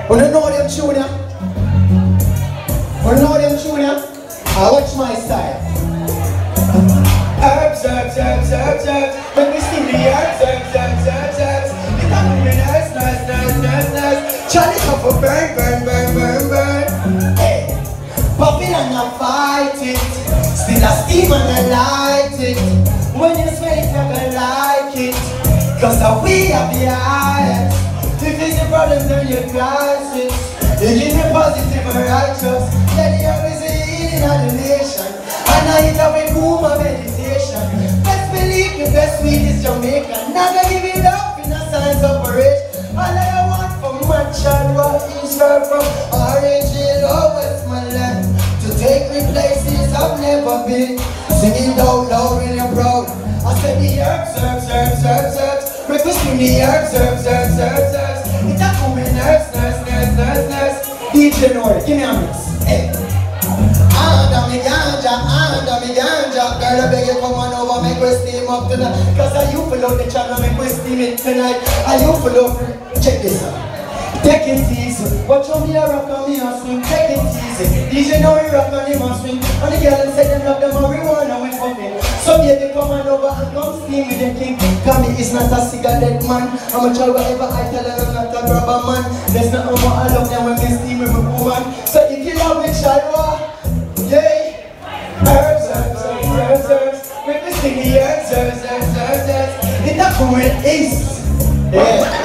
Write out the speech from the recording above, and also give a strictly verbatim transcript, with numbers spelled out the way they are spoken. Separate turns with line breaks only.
Wanna know them tune ya? Wanna know them tune ya? I watch my style. Herbs, herbs, herbs, herbs, herbs. When we steam the herbs, herbs, herbs, herbs, herbs. It a come in nice, nice, nice, nice, nice. Charlie come for burn, burn, burn, burn, burn. Hey, pop it and I fight it. Still I steam and I light it. When you smell it, you're gonna like it. Cause the we are the highest. If it's a problem, then you cast it. You give me positive and righteous. Let the earth is a healing of the nation. And I hit up a boom of meditation. Best believe the best weed is Jamaican. Never give it up in a science operation. All I want from my child was is her from Orange Hill or Westmoreland. To take me places I've never been. Singing out loud when you're proud. I said the herbs, herbs, herbs, herbs, herbs. Breakfast in the herbs, herbs, herbs, herbs, herbs. It's a coming herbs, nurse, nurse, nurse, nurse. D J Nori, give me a mix. Hey. Under me ganja, under me ganja. Girl, I beg you come on over, make we steam up tonight. Cause I you follow the channel, make we steam it tonight. I you follow, check this out. Take it easy. Watch how me a rock and me a swing. Take it easy. D J Nori rock and him a swing. And the girl say them love them marijuana we fucking. So baby come on over and come steam with the king. Cause me is not a cigarette man. I'm a child whatever I tell her I'm not a grabber man. There's nothing more I love than when me steam with my woman. So if you love me child, yay. Herbs, herbs, herbs, herbs, herbs. Make me sing the herbs, herbs, herbs, herbs, herbs. It's not cool, it is. Yeah.